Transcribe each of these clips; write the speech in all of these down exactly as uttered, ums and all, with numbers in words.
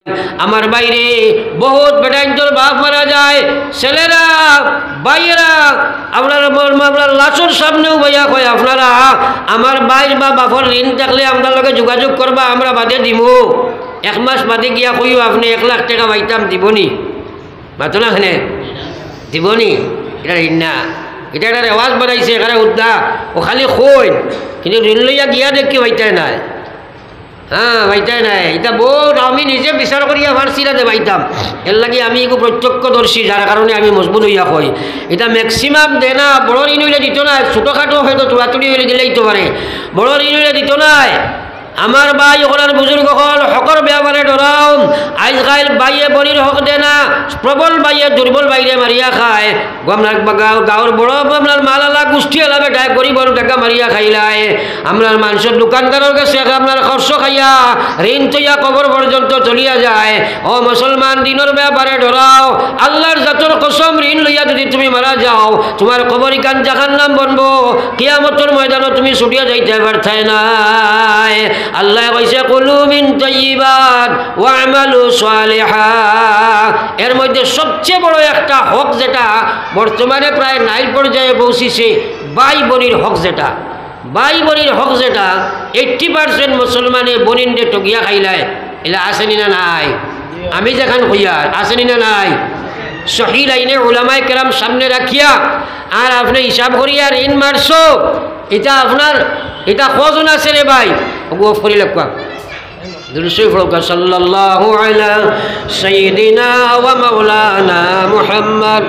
আমার বাইরে বহুত বেটাইন্তর বাপ মারা যায়, ছেলেরা ভাইয়েরা আপনার আপনার লাশর সামনেও ভাইয়া কয় আপনারা আমার বাইর বা বাপর ঋণ থাকলে আপনার লগে যোগাযোগ করবা, আমরা বাদে দিব। এক মাস বাদে গিয়া কইও আপনি এক লাখ টাকা পাইতাম দিবনি, মাতো না খানে দিবনি? এটা ঋণ না, এটা একটা রেওয়াজ বানাইছে এখানে উদ্দা ও খালি কই, কিন্তু ঋণ লইয়া গিয়া দেখি পাইতাই নাই। হ্যাঁ ভাইটাই নাই, এটা বহুত আমি নিজে বিচার করিয়া পারছি না যে ভাইতাম, এর লাগে আমি একটু প্রত্যক্ষদর্শী, যার কারণে আমি মজবুত হইয়া কই। এটা ম্যাক্সিমাম দে না, বড় ঋণ হইলে দিত না, ছোটোখাটো হয়তো চুড়াচুড়ি হইলে দিলেই তো পারে, বড় ঋণ হইলে দিত নাই। আমার ভাই ওখানে বুজুর্গ হল হকর ব্যাপারে ডরাও, আজকাল বাইয়ে বনির হক দে না, প্রবল বাইয়ে দুর্বল বাইরে মারিয়া খায়। আপনার গাঁর বড় আপনার মালালা গোষ্ঠী এলা বেটায় গরিবর টাকা মারিয়া খাইলায়। আপনার মানুষের দোকানদারের কাছে আপনার খরচ খাইয়া ঋণ তৈয়া কবর পর্যন্ত চলিয়া যায়। ও মুসলমান, দিনের ব্যাপারে ডরাও, আল্লাহর জাতর কসম, ঋণ লইয়া যদি তুমি মারা যাও তোমার কবর কান জাহান্নাম বনবো, কিয়ামতের ময়দানে তুমি ছুটিয়া যাইতে পারতাই নাই। আল্লাহ কইছে কুলু মিন তাইয়্যিবাত ওয়া আমালু সালিহা। এর মধ্যে সবচেয়ে বড় একটা হক যেটা বর্তমানে প্রায় নাই পর্যায়ে পৌঁছিছে, ভাই বোনের হক যেটা, ভাই বোনের হক যেটা এইট্টি পার্সেন্ট মুসলমানে বনিনরে টগিয়া খাইলায়। এলা আসেনি না নাই? আমি যেখান কইয়া আসেনি না নাই? সহি লাইনে উলামায়ে কেরাম সামনে রাখিয়া আর আপনি হিসাব করিয়া ঋণ মারছো, এটা আপনার এটা কজন আছে রে ভাই? ওগো ফরি লাগবা দুরূদ পড়ো সাল্লাল্লাহু আলা সাইয়্যিদিনা ওয়া মাওলানা মুহাম্মদ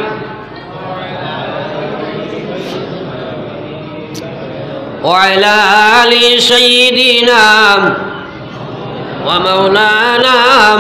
ওয়া আলা আলি সাইয়্যিদিনা ওয়া মাওলানা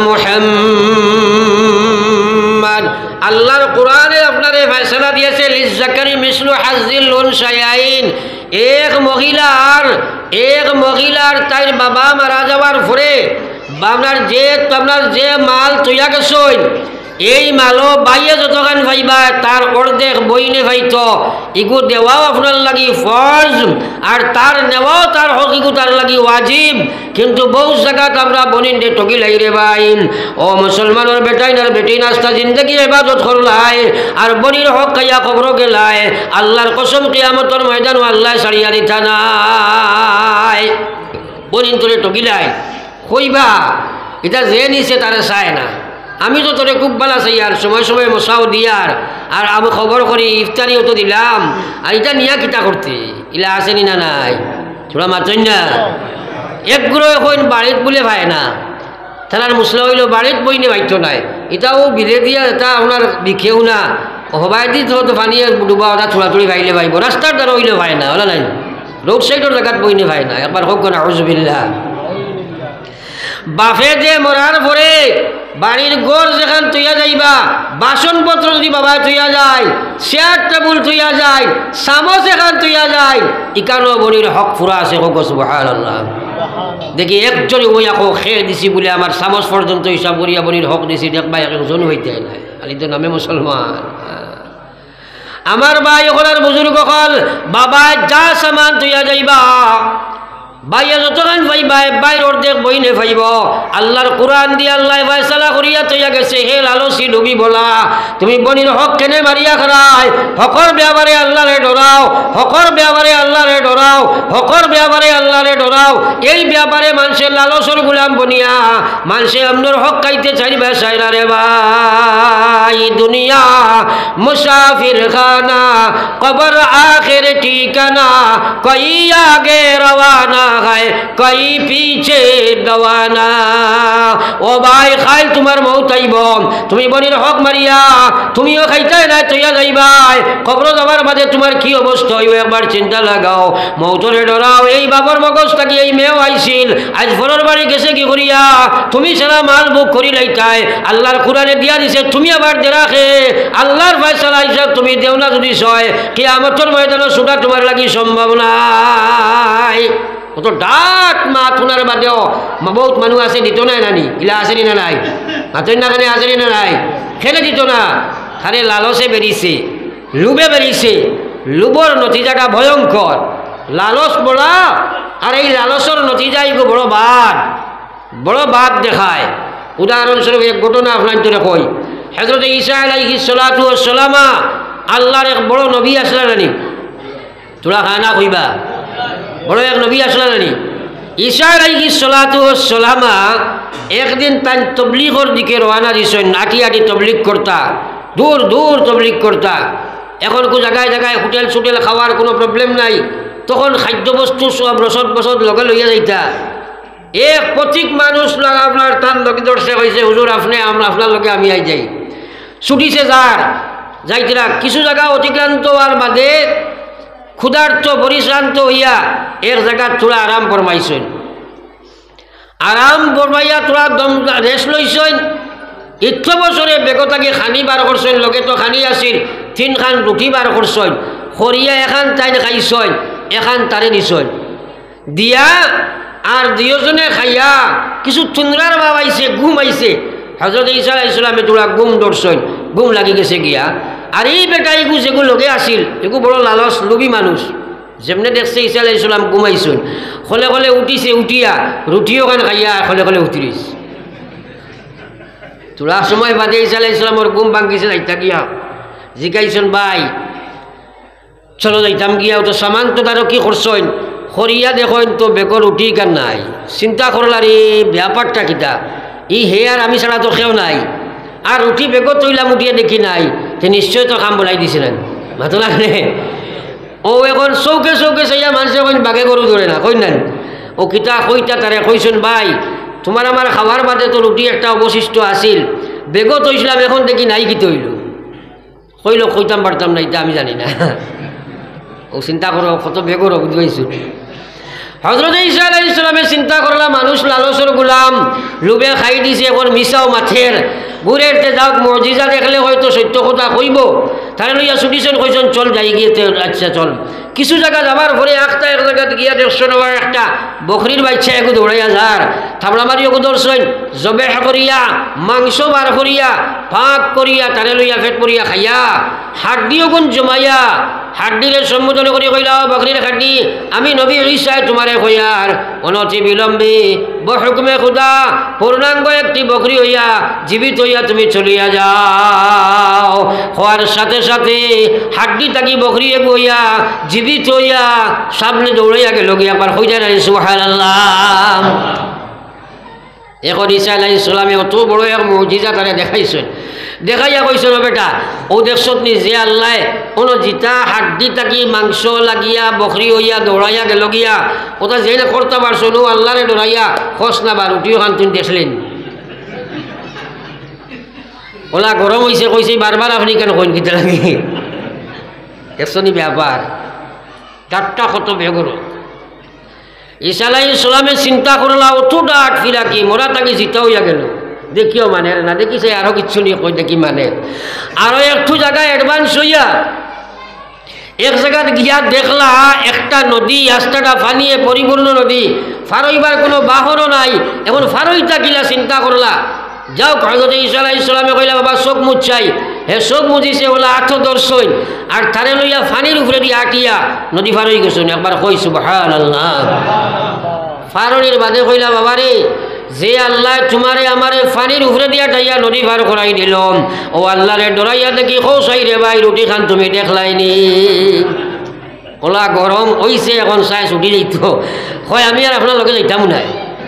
মুহাম্মদ। আল্লাহর কোরআনে আপনারে ফয়সালা দিয়েছে লিজ্জাকারি মিসলু হাজ্জিল উনসায়াইন। এক মহিলার এক মহিলার তাই বাবা মারা যাওয়ার পরে আপনার যে আপনার যে মাল তৈয়া গেছেন এই মালও বাইয়ে যতখান ভাইবা তার অর্ধেক বইনে ভাইত, ইগু দেওয়াও আপনার লাগি ফরজ আর তার নেওয়াও তার হক ইগু তার লাগি ওয়াজিব। কিন্তু বহু জায়গাত আমরা বনিন দে টকি লাই রে ভাই। ও মুসলমানের বেটাই আর বেটি নাস্তা জিন্দগি ইবাদত করলাই আর বনির হক খাইয়া কবর গেলাই, আল্লাহর কসম কিয়ামতের ময়দান আল্লাহ ছাড়িয়া দিতা নাই। বনিন তোরে টকিলাই কইবা এটা যে নিছে তারে চায় না, আমি তো তোরে খুব ভালো চাই আর সময় সময় মশাও দিয়ার আর আমি খবর করি ইফতারিও তো দিলাম, আর এটা নিয়া কিতা করতে ইলা আসেনি না নাই? থোড়া মাতই না একগুলো এখন বাড়িত বলে ভাই না, তার মুসলা হইল বাড়িত বইনে বাইতো নাই, এটাও বিলে দিয়া এটা আপনার বিখেও না হবাই দি তো পানিয়ে ডুবা ওটা থোড়াথুড়ি ভাইলে ভাইব, রাস্তার দ্বারা হইলে ভাই না, ওলা নাই রোড সাইডের জায়গাত বইনে ভাই না। একবার হোক না আউযুবিল্লাহ। বাফে যে মরার পরে বাড়ির গোর যেখান তুইয়া যাইবা, বাসনপত্র যদি বাবা তুইয়া যায়, চেয়ার টেবুল তুইয়া যায়, চামচ এখান তুইয়া যায়, ইকানো বনির হক ফুরা আছে। হোক সুবহানাল্লাহ। দেখি একজনে ওই আকৌ খেয়ে দিছি বলে আমার চামচ পর্যন্ত হিসাব করিয়া বনির হক দিছি, দেখবা একজন হইতে নাই, খালি তো নামে মুসলমান। আমার ভাই ওখানের বুজুর্গ হল বাবা যা সামান তুইয়া যাইবা বাইয়া যতক্ষণ ভাইবা বাইর অর্ধেক বইনে ভাইব। আল্লাহর কোরআন দিয়ে আল্লাহ ফয়সালা করিয়া তৈয়া গেছে, হে লালসি ডুবি বলা তুমি বনির হক কেনে মারিয়া খারাই, হকর ব্যাপারে আল্লাহরে ডরাও, হকর ব্যাপারে আল্লাহরে ডরাও, হকর ব্যাপারে আল্লাহরে ডরাও। এই ব্যাপারে মানুষের লালসর গুলাম বনিয়া মানুষে আপনার হক খাইতে চাইবা চাইরা রে ভাই। দুনিয়া মুসাফির খানা কবর আখের ঠিকানা, কই আগে রওয়ানা है कई पीछे दवाना। ও ভাই খাই তোমার মৌত আইব, তুমি বনির হক মারিয়া তুমিও খাইতাই নাই তৈয়া যাইবাই, কবর যাবার বাদে তোমার কি অবস্থা হইব একবার চিন্তা লাগাও, মৌতরে ডরাও। এই বাবর মগজ থাকি এই মেয়েও আইছিল, আজ ফলর বাড়ি গেছে কি করিয়া তুমি সারা মাল বুক করি লাইতাই, আল্লাহর কোরআনে দিয়া দিছে তুমি আবার দেরাখে আল্লাহর ফয়সালা হিসাব তুমি দেও না যদি সয় কিয়ামতের ময়দানে ছুটা তোমার লাগি সম্ভব নাই। কত ডাক মা তুনার বাদেও বহুত মানুষ আছে দিত নাই নানি ইলা আসেনি না নাই? মাতই না খানে আসেনি না নাই? খেলে দিত না, খানে লালসে বেরিয়েছে, লুবে বেরিয়েছে। লুবর নতিজাটা ভয়ঙ্কর, লালস বড়া আর এই লালসর নতিজা এগো বড় বাদ, বড় বাদ দেখায়। উদাহরণস্বরূপ এক ঘটনা আপনার তোরে কই হযরত ঈসা আলাইহিস সালাতু ওয়াস সালামা আল্লাহর এক বড় নবী আসলা জানি তোরা খানা কইবা বড় এক নবী আসলা জানি ঈসা আলাইহিস সালাতু ওয়াস সালামা একদিন তান তবলিগের দিকে রওনা দিছেন আটি আটি তবলিগ করতা দূর দূর তবলিগ করতা এখন কো জায়গায় জায়গায় হোটেল সুটেল খাওয়ার কোনো প্রবলেম নাই তখন খাদ্যবস্তু সব রসদ বসদ লগে লইয়া যাইতা এক প্রতীক মানুষ লাগা আপনার তার লগে দর্শে হয়েছে হুজুর আপনি আমরা আপনার লগে আমি আই যাই ছুটিছে যার যাইতরা কিছু জায়গা অতিক্রান্ত হওয়ার বাদে ক্ষুধার্ত পরিশ্রান্ত হইয়া এক জায়গা তোরা আরাম ফরমাইছেন আরাম ফরমাইয়া তোরা দম রেস্ট লইছেন ইচ্ছ বছরে বেগতাকে খানি বার করছেন লগে তো খানি আসিল তিন খান রুটি বার করছেন খরিয়া এখান তাইন খাইছেন এখান তারে দিছেন দিয়া আর দুজনে খাইয়া কিছু তুন্দ্রার ভাব আইছে ঘুম আইছে হযরত ঈসা আলাইহিস সালামে তোরা ঘুম ধরছেন ঘুম লাগি গেছে গিয়া আর এই বেটা এগু যেগুলো লগে আসিল এগু বড় লালস লোভী মানুষ যেমনে দেখছে ঈসা আলাইহিস সালাম ঘুমাইছেন খলে খলে উঠিছে উঠিয়া রুটিও খান খাইয়া খলে খলে উঠিরিস তোরা সময় বাদে ঈসা আলাইহিস সালামের ঘুম ভাঙ্গিছে যাইতা গিয়া জিগাইছেন ভাই চলো যাইতাম গিয়া তো সামান তো তারও কি করছেন খরিয়া দেখেন তো বেকর উঠি কান নাই চিন্তা করলার এই ব্যাপারটা কিতা ই হে আর আমি ছাড়া তো কেউ নাই আর উঠি বেকর তৈলাম উঠিয়ে দেখি নাই তে নিশ্চয় তো কাম বলাই দিছিলেন মাতো লাগে ও এখন চৌকে চৌকে চাইয়া মানুষে কইন বাঘে গরু ধরে না কই নেন ও কিতা কইতা তারে কইছেন ভাই তোমার আমার খাবার বাদে তো রুটি একটা অবশিষ্ট আছিল বেগত হইছিলাম এখন দেখি নাই কি তৈল কইল কইতাম পারতাম না এটা আমি জানি না ও চিন্তা করো কত বেগর বুঝবাইছো হযরত ঈসা আলাইহিস সালামে চিন্তা করলা মানুষ লালসর গোলাম লুবে খাই দিছে এখন মিছাও মাথের বুড়েরতে যাওক মুজিজা দেখলে হয়তো সত্য কথা কইব তারে লইয়া ছুটিছেন কইছেন চল যাই গিয়ে আচ্ছা চল কিছু জায়গা যাবার পরে একটা এক জায়গা গিয়া দেখছেন আবার একটা বকরির বাচ্চা একু দৌড়াইয়া যার থামড়া মারি একু ধরছেন জবেহ করিয়া মাংস বার করিয়া পাক করিয়া তারে লইয়া পেট পরিয়া খাইয়া হাড্ডিও গুণ জমাইয়া হাড্ডিরে সম্বোধন করি কইলা বকরির হাড্ডি আমি নবী ঈসা তোমারে কইয়ার অনতি বিলম্বে বহুকমে খুদা পূর্ণাঙ্গ একটি বকরি হইয়া জীবিত হইয়া তুমি চলিয়া যাও হওয়ার সাথে সাথে হাড্ডি তাকি বকরি এক হইয়া জীবিত হইয়া সামনে দৌড়াইয়া গেল গিয়া আবার হইয়া নাই সুবহানাল্লাহ এখন ঈসা আলাইহিস সালামে অত বড় এক মুজিজা তারে দেখাইছেন দেখাইয়া কইছেন বেটা ও দেখছত নি যে আল্লাহ কোন জিতা হাড্ডি তাকি মাংস লাগিয়া বকরি হইয়া দৌড়াইয়া গেল গিয়া ওটা যে না করতে পারছো নো আল্লাহরে দৌড়াইয়া খস না বার উঠিও খান তুমি দেখলেন ওলা গরম হয়েছে কইছে বারবার আপনি কেন কইন কিতা লাগে দেখছনি ব্যাপার ডাটটা কত বেগর ঈসা আলাইহিস সালামে চিন্তা করলা অত ডাট ফিরা কি মোরা তাকে জিতা হইয়া গেল দেখিও মানে না দেখিছে আরো কিচ্ছু নিয়ে কই দেখি মানে আরো একটু জায়গায় অ্যাডভান্স হইয়া এক জায়গায় গিয়া দেখলা একটা নদী রাস্তাটা ফানিয়ে পরিপূর্ণ নদী ফারইবার কোনো বাহনও নাই এখন ফারইটা গিলা চিন্তা করলা যাও হযরত ঈসা আলাইহিস সালামে কইলা বাবা চোখ মুছাই হে চোখ মুছিছে ওলা আঠ দর্শন আর তারে লইয়া ফানির উপরে দিয়ে আটিয়া নদী পার হয়ে গেছেন একবার কই সুবহানাল্লাহ ফারনির বাদে কইলা বাবা রে যে আল্লাহ তোমারে আমারে ফানির উপরে দিয়া টাইয়া নদী পার করাই দিলাম ও আল্লাহরে ডরাইয়া দেখি খোসাই রে ভাই রুটি খান তুমি দেখলাইনি ওলা গরম হইছে এখন চাই ছুটি দিত হয় আমি আর আপনার লগে যাইতাম নাই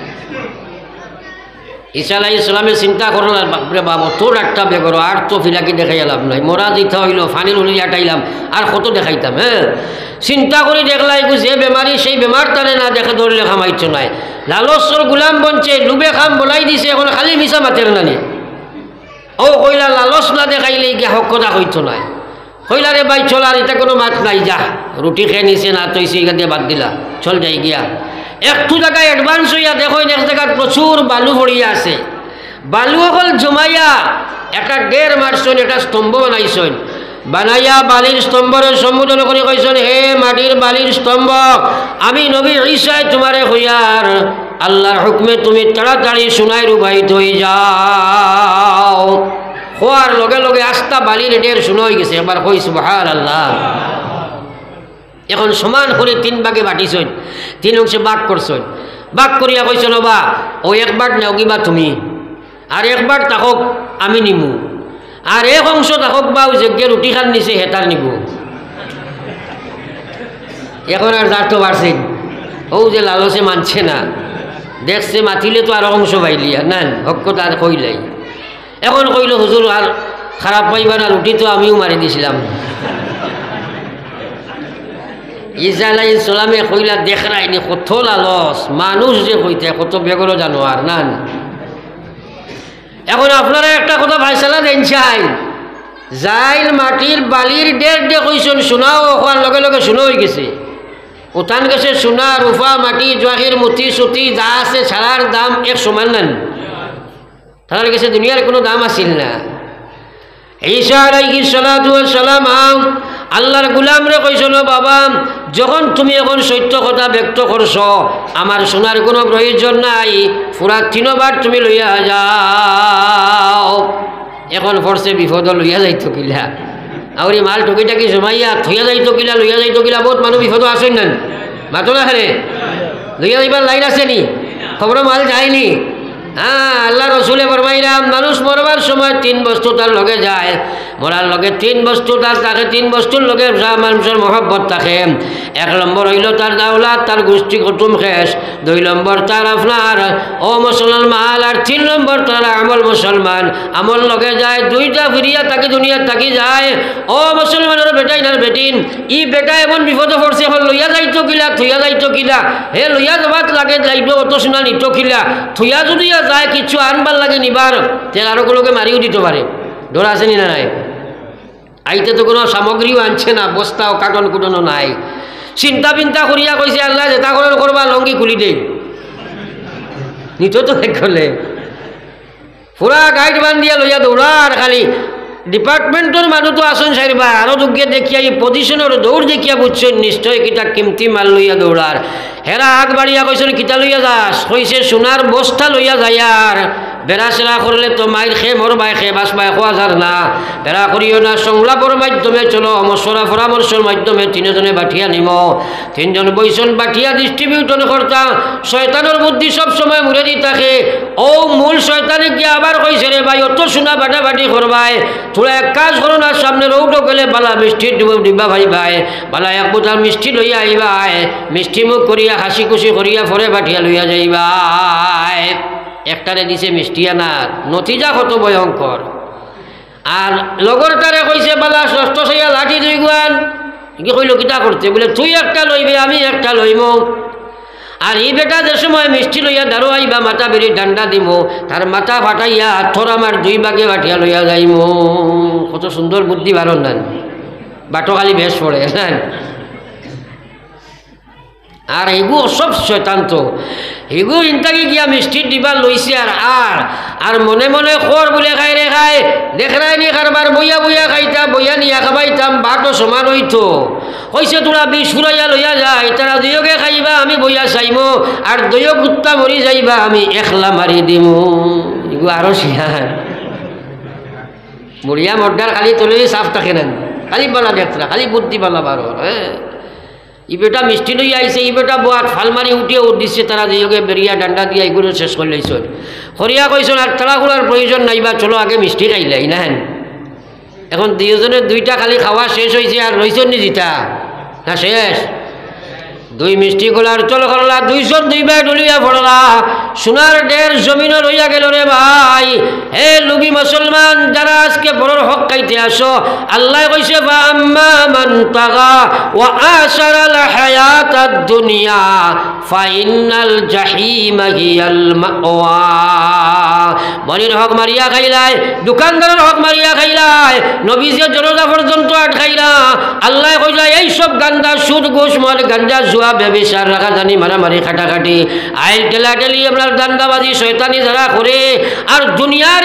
ঈসা আলাইহিস সালামে চিন্তা করলাম বাপরে বাবা তোর একটা বেগর আর তো ফিলাকি দেখাই লাভ নাই মরা দিতে হইল ফানির উনি আটাইলাম আর কত দেখাইতাম হ্যাঁ চিন্তা করে দেখলাই যে বেমারি সেই বেমার তারে না দেখে ধরলে খামাইছ নাই লালসর গুলাম বনছে লুবে খাম বলাই দিছে এখন খালি মিশা মাতের নানি ও কইলা লালস না দেখাইলে গিয়া হক কথা কইতো নাই কইলা রে ভাই চল আর এটা কোনো মাত নাই যা রুটি খেয়ে নিছে না তৈছে এখান দিয়ে বাদ দিলা চল যাই গিয়া একটু জায়গায় অ্যাডভান্স হইয়া দেখো এক জায়গায় প্রচুর বালু পড়িয়া আছে বালু অকল জমাইয়া একটা ডের মারছেন একটা স্তম্ভ বানাইছেন বানাইয়া বালির স্তম্ভের সম্বোধন করে কইছেন হে মাটির বালির স্তম্ভ আমি নবী ঈসা তোমারে হইয়ার আল্লাহর হুকমে তুমি তাড়াতাড়ি সুনাই রুবাইত হয়ে যাও হওয়ার লগে লগে আস্তা বালির ডের শুনো হয়ে গেছে একবার কই সুবহানাল্লাহ এখন সমান করে তিন ভাগে বাটিছেন তিন অংশে বাক করছেন বাক করিয়া কইছেন বা ও একবার নেও কিবা তুমি আর একবার তাকক আমি নিমু, আর এক অংশ তাকক বা যজ্ঞে রুটি খান নিছে হেতার নিব। এখন আর যার তো বাড়ছে ও যে লালসে মানছে না, দেখছে মাতিলে তো আর অংশ পাইলি না হক তার কইলাই। এখন কইল হুজুর আর খারাপ পাইবা না, রুটি তো আমিও মারি দিছিলাম। ঈসা আলাইহিস সালামে কইলা দেখরাইনি কত লালস মানুষ যে কইতে কত বেগর জানোয়ার নান। এখন আপনারা একটা কথা ফাইসালা দেন চাই, যাইল মাটির বালির ডের ডে কইছেন শোনাও হওয়ার লগে লগে শুনো হয়ে গেছে। উঠান গেছে সোনা রূপা মাটি জোয়াহির মুতি সুতি যা আছে ছাড়ার দাম এক সমান নেন, তার কাছে দুনিয়ার কোনো দাম আসিল না। ঈসা আলাইহিস সালাতু ওয়াস সালাম আল্লাহর গুলামরে কইছিল বাবা যখন তুমি এখন সত্য কথা ব্যক্ত করছ আমার শোনার কোনো প্রয়োজন নাই, পুরা তিনবার তুমি লইয়া যাও। এখন পড়ছে বিপদ লইয়া যাইতো কিলা আউরি মাল টুকিটাকি জমাইয়া থইয়া যাইতো কিলা লইয়া যাইতো কিলা বহুত মানুষ বিপদ আসেন না মাতো না হারে লইয়া যাইবার লাইন আছে নি খবর মাল যায়নি। হ্যাঁ আল্লাহ রসুলে ফরমাইলাম মানুষ মরবার সময় তিন বস্তু তার লগে যায়, মরার লগে তিন বস্তু তার থাকে, তিন বস্তুর লগে মানুষের মহব্বত থাকে। এক নম্বর হইল তার দাওলাত তার গোষ্ঠী কুটুম শেষ, দুই নম্বর তার আপনার ও মুসলমান মাল, আর তিন নম্বর তার আমল মুসলমান আমল লগে যায়। দুইটা ফিরিয়া তাকে দুনিয়া থাকি যায়। ও মুসলমানের বেটাই না বেটিন ই বেটা এমন বিপদে পড়ছে এখন লইয়া যাইতো কিলা থইয়া যাইতো কিলা হে লইয়া যাবাত লাগে যাইতো অত শোনা নিত কিলা থইয়া যদি যায় কিছু আনবার লাগে নিবার তেল আরো গুলোকে মারিও দিতে পারে, ডর আছে নি না নাই? আইতে তো কোনো সামগ্রীও আনছে না, বস্তাও কাটন কুটনও নাই। চিন্তা পিন্তা করিয়া কইছে আল্লাহ যেটা করেন করবা লঙ্গি খুলি দেই নিত তো দেখলে পুরা গাইড বান দিয়া লইয়া দৌড়ার খালি ডিপার্টমেন্টের মানুষ তো আসেন সাইবা আরো যোগ্যে দেখিয়া এই পজিশনের দৌড় দেখিয়া বুঝছেন নিশ্চয় কিতা কিমতি মাল লইয়া দৌড়ার। হেরা আগ বাড়িয়া কইছেন কিতা লইয়া যাস, কইছে সোনার বস্তা লইয়া যায়। আর বেড়া সেরা করলে তো মাইর খে মরবাই খে বাসবাই খোয়া যার না, বেড়া করিও না সংলাপের মাধ্যমে চলো মশলা পরামর্শের মাধ্যমে তিনজনে বাঠিয়া নিম। তিনজন বইসন বাঠিয়া ডিস্ট্রিবিউটন কর্তা শয়তানের বুদ্ধি সব সময় মুড়ে দি থাকে। ও মূল শয়তানে গিয়ে আবার কইছে রে ভাই অত সোনা বাটা বাটি করবাই তোরা এক কাজ করো না, সামনে রৌটো গেলে বালা মিষ্টি ডিব্বা ভাই ভাই বালা এক বোতল মিষ্টি লইয়া আইবাই, মিষ্টি মুখ করিয়া হাসি খুশি করিয়া পরে বাঠিয়া লইয়া যাইবাই। একটারে দিছে মিষ্টিয়া না, নতিজা কত ভয়ঙ্কর। আর লগরটারে কইছে বালা ষষ্ঠ সাইয়া লাঠি দুই গুয়ান কি কইল কিতা করতে বলে তুই একটা লইবে আমি একটা লইম। আর এই বেটা যে সময় মিষ্টি লইয়া দাঁড়ো আইবা মাথা বেরি ডান্ডা দিব তার মাথা ফাটাইয়া থর আমার দুই বাগে বাটিয়া লইয়া যাইম। কত সুন্দর বুদ্ধি বারণ নেন, বাটো খালি বেশ পড়ে হ্যাঁ। আর এগু সব শয়তান তো এগু ইনতাকে গিয়া মিষ্টি দিবা লইছে। আর আর আর মনে মনে খর বলে খাই রে খায় দেখরাই নি কারবার বইয়া বইয়া খাইতা বইয়া নিয়া খাবাইতাম বাটো সমান হইতো। কইছে তোরা বিষ ফুরাইয়া লইয়া যায় তারা দুয়োগে খাইবা আমি বইয়া চাইমো, আর দুয়ো কুত্তা মরি যাইবা আমি একলা মারি দিমু। এগু আরো শিহার মরিয়া মর্দার খালি তলে সাফ থাকে না, খালি বালা দেখরা খালি বুদ্ধি বালা বারো। হ্যাঁ ই বেটা মিষ্টি লইয়া আইছে, ই বেটা বোয়াত ফালমারি উঠিয়ে উঠ দিচ্ছে তারা দুয়োগে বেরিয়া ডান্ডা দিয়া এগুলো শেষ করে লইছেন। হরিয়া কইছেন আর তাড়াহুড়ার প্রয়োজন নাইবা চলো আগে মিষ্টি খাইলাই না। এখন দুইজনের দুইটা খালি খাওয়া শেষ হয়েছে আর রইছেন নি জিতা না শেষ। দুই মিষ্টি গোলার চল করলা দুইজন দুই ভাই ডলিয়া পড়লা সোনার ডের জমিনও লইয়া গেল রে ভাই। হে লুবি মুসলমান যারা আজকে বড়র হক খাইতে আসো, আল্লাহ কইছে ফাআম্মা মান তাগা ওয়া আশারাল হায়াতাদ দুনিয়া ফাইনাল জাহিমা হিয়াল মাওয়া। মনির হক মারিয়া খাইলাই, দোকানদারের হক মারিয়া খাইলাই, নবীজের জনতা পর্যন্ত আট খাইলা। আল্লাহ কইলা এই সব গান্দা সুদ ঘুষ মদ গাঞ্জা জুয়া ব্যবিচার রাখা জানি মারামারি খাটাখাটি আইল টেলাটেলি আপনার দান্দাবাজি শয়তানি যারা করে আর দুনিয়ার এক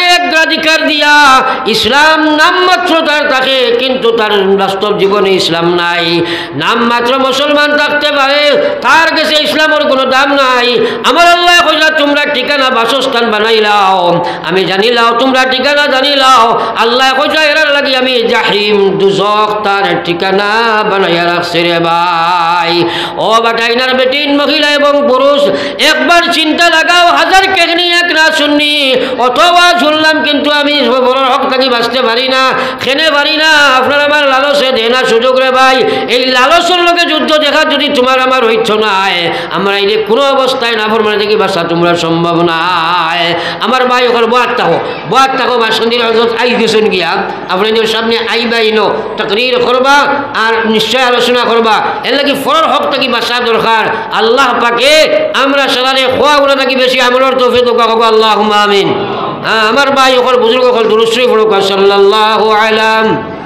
অগ্রাধিকার দিয়া ইসলাম নামমাত্র তার থাকে, কিন্তু তার বাস্তব জীবনে ইসলাম নাই। নামমাত্র মুসলমান থাকতে পারে, তার কাছে ইসলামের কোনো দাম নাই। আমার আল্লাহ কইলা তোমরা ঠিকানা বাসস্থান বানাইলাও, আমি জানিলাও তোমরা ঠিকানা জানিলাও। আল্লাহ কইলা এরার লাগি আমি জাহিম দুজখ তার ঠিকানা বানাইয়া রাখছি রে ভাই। ও বাটাইনার বেটিন মহিলা এবং পুরুষ, একবার চিন্তা লাগাও, হাজার কেগনি এক না শুননি, অথবা শুনলাম কিন্তু আমি বড় হক থাকি বাঁচতে পারি না, খেনে পারি না। আপনার আমার লালসে দে না সুযোগ রে ভাই। এই লালসের লোকে যুদ্ধ দেখা যদি তোমার আমার হইছ নাই, আমরা এই যে কোনো অবস্থায় না ফরমানে দেখি বাসা তোমরা সম্ভব নাই। আমার ভাই ওখানে বয়াত থাকো, বয়াত থাকো বা সন্ধির আই দিয়েছেন গিয়া আপনাদের সামনে আইবাই নো তাকরীর করবা আর নিশ্চয় আলোচনা করবা। এর লাগি ফরর হক থাকি বাসা দরকার। আল্লাহ পাকে আমরা সালারে খোয়া গুলো থাকি বেশি আমলের তৌফিক দাও কবো আল্লাহুম্মা আমিন। হ্যাঁ আমার ভাই ওখানে বুজুর্গ ওখানে দুরূদ শরীফ পড়ো সাল্লাল্লাহু আলাইহি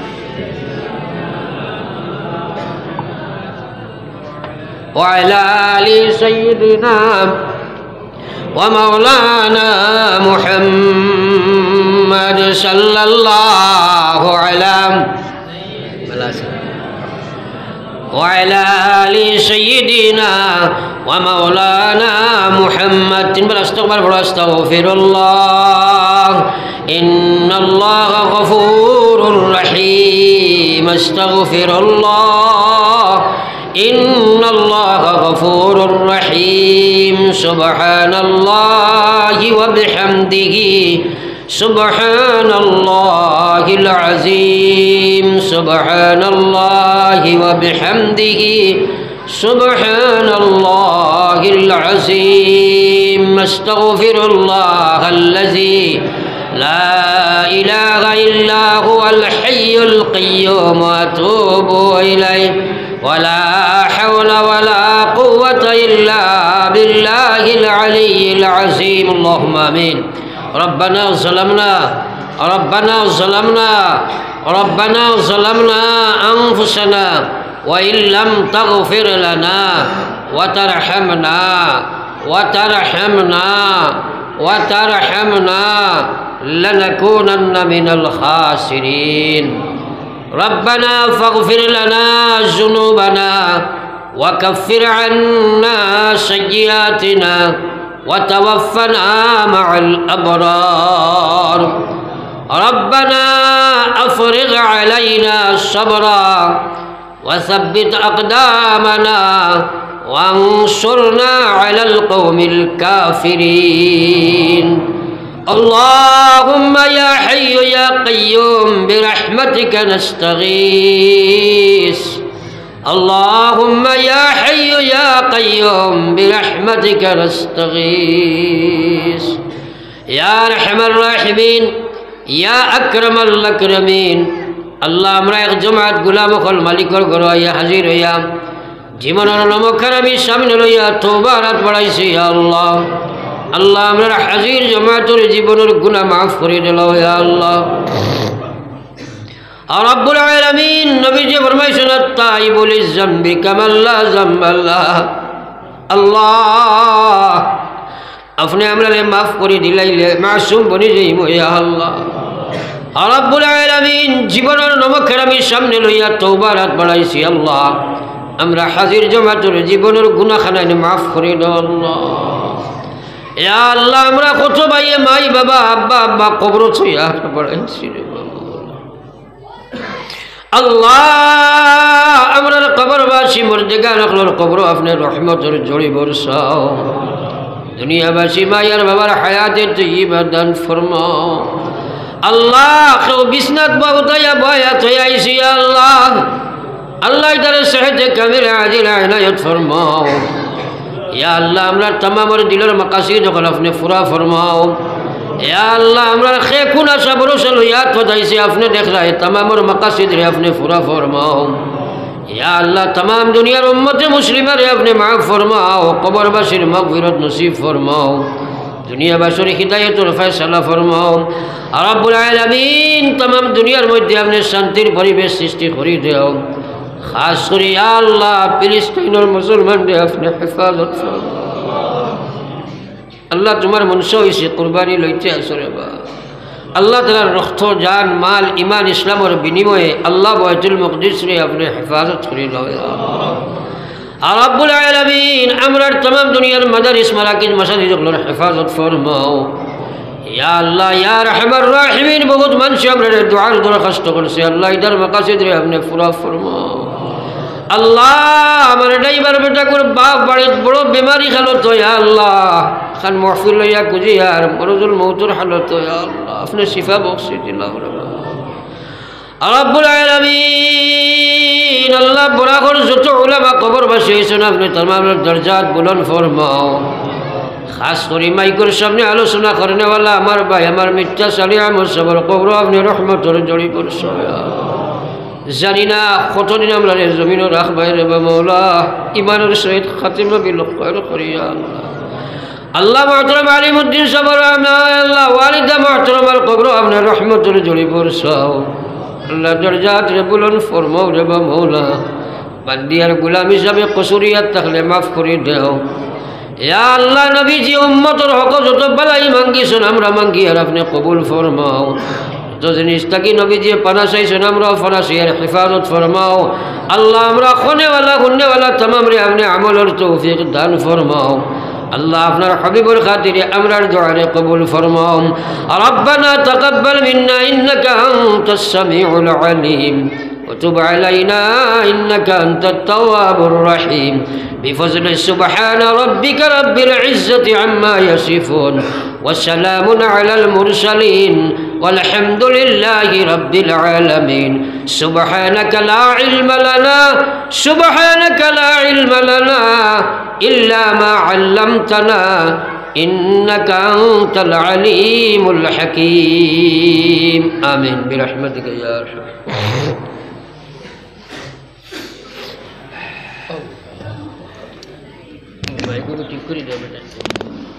وعلى آل سيدنا ومولانا محمد صلى الله عليه وعلى آل سيدنا ومولانا محمد تنبر استغفر واستغفر الله إن الله غفور رحيم استغفر الله إن الله غفور رحيم سبحان الله وبحمده سبحان الله العظيم سبحان الله وبحمده سبحان الله العظيم استغفر الله الذي لا إله إلا هو الحي القيوم وأتوب إليه ولا حول ولا قوة إلا بالله العلي العظيم اللهم آمين ربنا ظلمنا ربنا ظلمنا ربنا ظلمنا أنفسنا وإن لم تغفر لنا وترحمنا وترحمنا وترحمنا لنكونن من الخاسرين ربنا فاغفر لنا ذنوبنا وكفر عنا سيئاتنا وتوفنا مع الأبرار ربنا أفرغ علينا صبرا وثبت أقدامنا وانصرنا على القوم الكافرين اللهم يا حي يا قيوم برحمتك نستغيث اللهم يا حي يا قيوم برحمتك نستغيث يا أرحم الراحمين يا أكرم الأكرمين আল্লাহ আমরা এক জমাত গোলাম হল মালিকর ঘর হইয়া হাজির হইয়া জীবনের নমকার আমি সামনে লইয়া তওবা রাত বাড়াইছি আল্লাহ আল্লাহ আমরা হাজির জমাতের জীবনের গুনাহ মাফ করে দিলাও ইয়া আল্লাহ রব্বুল আলামিন নবীজি ফরমাইছেন আত-তাইবু লিয-যামবি কামান লা যামবা লাহ আল্লাহ আপনি আমরারে মাফ করে দিলাইলে মাসুম বনি যাইমু ইয়া আল্লাহ রব্বুল আলামিন জীবনের নমকের আমি সামনে লইয়া তওবা রাত বাড়াইছি আল্লাহ আমরা হাজির জমাতের জীবনের গুনাহখানা মাফ করে দাও আল্লাহ ইয়া আল্লাহ আমরা কত ভাই মাই বাবা আব্বা আব্বা কবর ছুঁয়া বাড়াইছি রে আল্লাহ আমরা কবরবাসী মর্যাদা রাখলোর কবর আপনার রহমতের জড়ি বর্ষাও দুনিয়াবাসী মায়ের বাবার হায়াতের তৈবা দান ফরমাও আল্লাহ কেউ বিছনাত বাবুতাইয়া বয়াত হয়ে আইসি আল্লাহ আল্লাহ তার সেহেতে কামিল আজিল ইনায়ত ফরমাও ইয়া আল্লাহ আমরা तमामर দিলের মাকাসিদ যখন আপনি পুরা ফরমাও ইয়া আল্লাহ আমরা খে কোন আশা ভরসা লইয়া খোদাইছি আপনি দেখলাই तमामर মাকাসিদ রে আপনি পুরা ফরমাও ইয়া আল্লাহ तमाम দুনিয়ার উম্মতে মুসলিমা রে আপনি মাফ ফরমাও কবরবাসীর মাগফিরাত নসিব ফরমাও দুনিয়াবাসীর হিদায়াতের ফয়সালা ফরমাও রব্বুল আলামিন तमाम দুনিয়ার মধ্যে আপনি শান্তির পরিবেশ সৃষ্টি করে দাও খাস করে ইয়া আল্লাহ ফিলিস্তিনের মুসলমানদের আপনি হেফাজত ফরমাও আল্লাহ তোমার মনসা হইছে কুরবানি লইতে আসরে বা আল্লাহ তাআলার রক্ত জান মাল ইমান ইসলামের বিনিময়ে আল্লাহ বাইতুল মুকদ্দিস রে আপনি হেফাজত করে লও ইয়া আল্লাহ। আর রব্বুল আলামিন আমরার तमाम দুনিয়ার মাদারিস মারাকিজ মাসাজিদগুলোর হেফাজত ফরমাও ইয়া আল্লাহ ইয়া রহমান রাহিমিন। বহুত মানুষ আমরা দুআর দরখাস্ত করছে আল্লাহ ইদার মাকাসিদ রে আপনি পুরা ফরমাও আল্লাহ। আমার ড্রাইভার বেটা করে বাপ বাড়ির বড় বেমারি হালত ইয়া আল্লাহ খান মাহফিল লইয়া গুজিয়ার মরজুল মৌতুর হালত ইয়া আল্লাহ আপনি শিফা বখশি দিলাও রব্বুল আলামিন। আল্লাহ বরাবর যত উলামা কবর বসিয়েছেন আপনি तमाम দরজাত বুলন্দ ফরমাও। খাস করে মাইকের সামনে আলোচনা করেনেওয়ালা আমার ভাই আমার মিথ্যা সালি আমার সবার কবর আপনি রহমতের জড়ি করছো জানি না কতদিন আমরা জমিনও রাখবাই রে মৌলা ইমানের সহিত খাতিমা বিলক করিয়া আল্লাহ মুহতারাম আলিমউদ্দিন সবার আল্লাহ ওয়ালিদা মুহতারামার কবর আপনি রহমতের জড়ি করছো আল্লাহ দরজাত রে বুলন্দ ফরমাও রে মৌলা। বান্দিয়ার গোলাম হিসাবে কসুরিয়াত থাকলে মাফ করে দেও ইয়া আল্লাহ। নবীজি উম্মতের হক যত বালাই মাঙ্গিছেন আমরা মাঙ্গি আর আপনি কবুল ফরমাও। যত জিনিস থাকি নবীজি পানা চাইছেন আমরাও পানা চাইয়ার হেফাজত ফরমাও আল্লাহ। আমরা খনেওয়ালা গুন্নেওয়ালা तमाम রে আপনি আমলের তৌফিক দান ফরমাও আল্লাহ। আপনার হাবিবুর খাতিরে আমরার দুআরে কবুল ফরমাও। রব্বানা তাকাব্বাল মিন্না ইন্নাকা আনতাস সামিউল আলিম وتب علينا إنك أنت التواب الرحيم بفضل سبحان ربك رب العزة عما يصفون وسلام على المرسلين والحمد لله رب العالمين سبحانك لا علم لنا سبحانك لا علم لنا إلا ما علمتنا إنك أنت العليم الحكيم آمين برحمتك يا أرحم ভাই গুলো ঠিক করে দেবে।